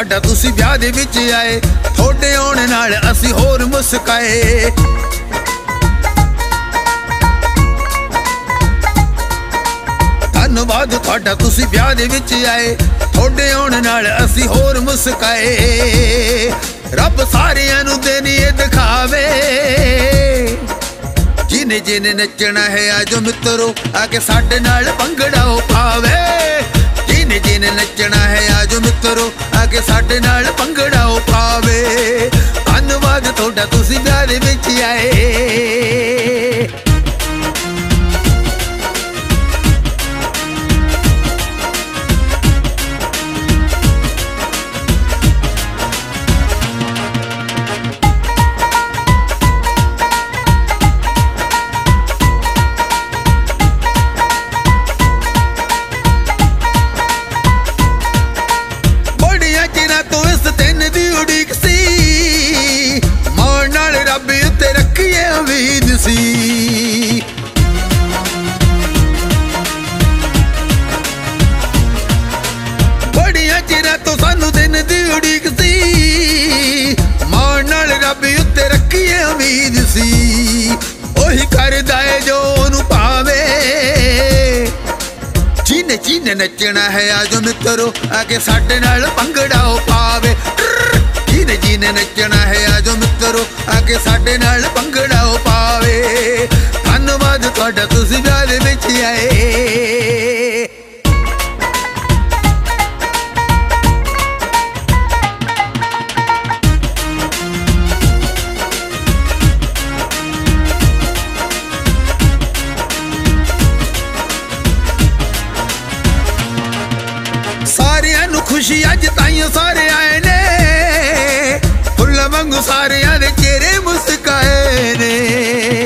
ਤੁਹਾਡਾ ਤੁਸੀਂ ਵਿਆਹ ਦੇ ਵਿੱਚ ਆਏ, ਤੁਹਾਡੇ ਆਉਣ ਨਾਲ ਅਸੀਂ ਹੋਰ ਮੁਸਕਾਏ। ਧੰਨਵਾਦ ਤੁਹਾਡਾ ਤੁਸੀਂ ਵਿਆਹ ਦੇ ਵਿੱਚ ਆਏ, ਤੁਹਾਡੇ ਆਉਣ ਨਾਲ ਅਸੀਂ ਹੋਰ ਮੁਸਕਾਏ। ਰੱਬ ਸਾਰਿਆਂ ਨੂੰ ਦੇਣੀ ਇਹ ਦਿਖਾਵੇ, ਜਿਨੇ ਜਿਨੇ ਨੱਚਣਾ ਹੈ ਆਜੋ ਮਿੱਤਰੋ ਆ ਕੇ ਸਾਡੇ ਨਾਲ ਭੰਗੜਾ ਪਾਵੇ। ਜਿਨੇ ਜਿਨੇ ਨੱਚਣਾ ਹੈ ਆਜੋ ਮਿੱਤਰੋ ਆ ਕੇ ਸਾਡੇ ਨਾਲ ਭੰਗੜਾ ਪਾਵੇ। ਧੰਨਵਾਦ ਤੁਹਾਡਾ ਤੁਸੀਂ ਵਿਆਹ ਦੇ ਵਿੱਚ ਆਏ। ਬੜੀਆਂ ਚਿਰਾਂ ਤੋਂ ਸਾਨੂੰ ਦਿਨ ਦੀ ਉਡੀਕ ਸੀ, ਮਾਣ ਨਾਲ ਰੱਬ ਉੱਤੇ ਰੱਖੀਏ ਉਮੀਦ ਸੀ। ਉਹੀ ਕਰਦਾ ਏ ਜੋ ਉਹਨੂੰ ਭਾਵੇ, ਜਿਨੇ ਜਿਨੇ ਨੱਚਣਾ ਹੈ ਆਜੋ ਮਿੱਤਰੋ ਆ ਕੇ ਸਾਡੇ ਨਾਲ ਭੰਗੜਾ ਪਾਵੇ। ਜਿਨੇ ਜਿਨੇ ਨੱਚਣਾ ਹੈ ਆਜੋ ਮਿੱਤਰੋ ਆ ਕੇ ਸਾਡੇ ਨਾਲ ਭੰਗੜਾ ਪਾਵੇ। ਧੰਨਵਾਦ ਤੁਹਾਡਾ ਤੁਸੀਂ ਵਿਆਹ ਦੇ ਵਿੱਚ ਆਏ। ਸਾਰਿਆਂ ਨੂੰ ਖੁਸ਼ੀ ਅੱਜ ਤਾਈਂ ਸਾਰੇ ਆਏ ਨੇ, ਫੁੱਲਾਂ ਵਾਂਗੂ ਸਾਰਿਆਂ ਦੇ ਚਿਹਰੇ ਮੁਸਕਾਏ ਨੇ।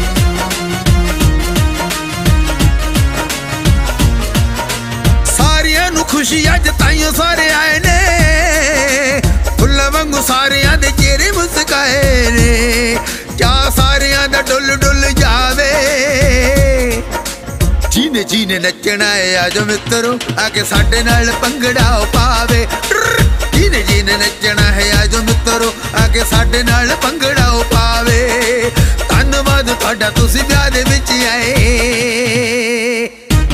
ਸਾਰਿਆਂ ਨੂੰ ਖੁਸ਼ੀ ਅੱਜ ਤਾਈਂ ਸਾਰੇ ਆਏ ਨੇ, ਫੁੱਲਾਂ ਵਾਂਗੂ ਸਾਰਿਆਂ ਦੇ ਚਿਹਰੇ ਮੁਸਕਾਏ ਨੇ। ਚਾਅ ਸਾਰਿਆਂ ਦਾ ਡੁੱਲ ਡੁੱਲ ਜਾਵੇ, ਜਿਨੇ ਜਿਨੇ ਨੱਚਣਾ ਏ ਆਜੋ ਮਿੱਤਰੋ ਆ ਕੇ ਸਾਡੇ ਨਾਲ ਭੰਗੜਾ ਪਾਵੇ। ਜਿਨੇ ਜਿਨੇ ਨੱਚਣਾ ਹੈ ਆਜੋ ਮਿੱਤਰੋ ਆ ਕੇ ਸਾਡੇ ਨਾਲ ਭੰਗੜਾ ਪਾਵੇ। ਧੰਨਵਾਦ ਤੁਹਾਡਾ ਤੁਸੀਂ ਵਿਆਹ ਦੇ ਵਿੱਚ ਆਏ।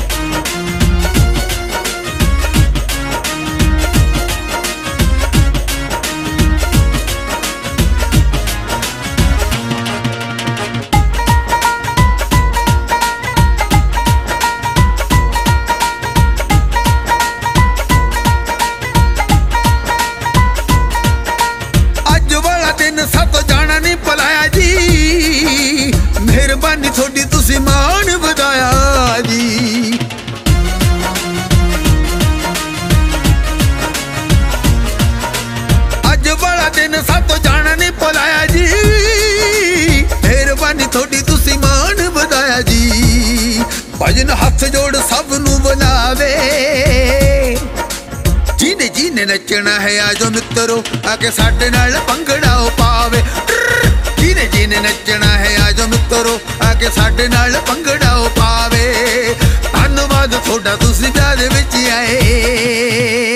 ਸਾਤੋਂ ਜਾਣਾ ਨਹੀਂ ਭੁਲਾਇਆ ਜੀ, ਮਿਹਰਬਾਨੀ ਤੁਹਾਡੀ ਤੁਸੀਂ ਮਾਣ ਵਧਾਇਆ ਜੀ। ਅੱਜ ਵਾਲਾ ਦਿਨ ਸਾਤੋਂ ਜਾਣਾ ਨਹੀਂ ਭੁਲਾਇਆ ਜੀ, ਮਿਹਰਬਾਨੀ ਤੁਹਾਡੀ ਤੁਸੀਂ ਮਾਣ ਵਧਾਇਆ ਜੀ। ਭਜਨ ਹੱਥ ਜੋੜ ਸਭ ਨੂੰ ਬੁਲਾਵੇ, ਜਿਨੇ ਜਿਨੇ ਨੱਚਣਾ ਹੈ ਆਜੋ ਮਿੱਤਰੋ ਆ ਕੇ ਸਾਡੇ ਨਾਲ ਭੰਗੜਾ ਪਾਵੇ। ਜਿਨੇ ਜਿਨੇ ਨੱਚਣਾ ਹੈ ਆਜੋ ਮਿੱਤਰੋ ਆ ਕੇ ਸਾਡੇ ਨਾਲ ਭੰਗੜਾ ਪਾਵੇ। ਧੰਨਵਾਦ ਤੁਹਾਡਾ ਤੁਸੀਂ ਵਿਆਹ ਦੇ ਵਿੱਚ ਆਏ।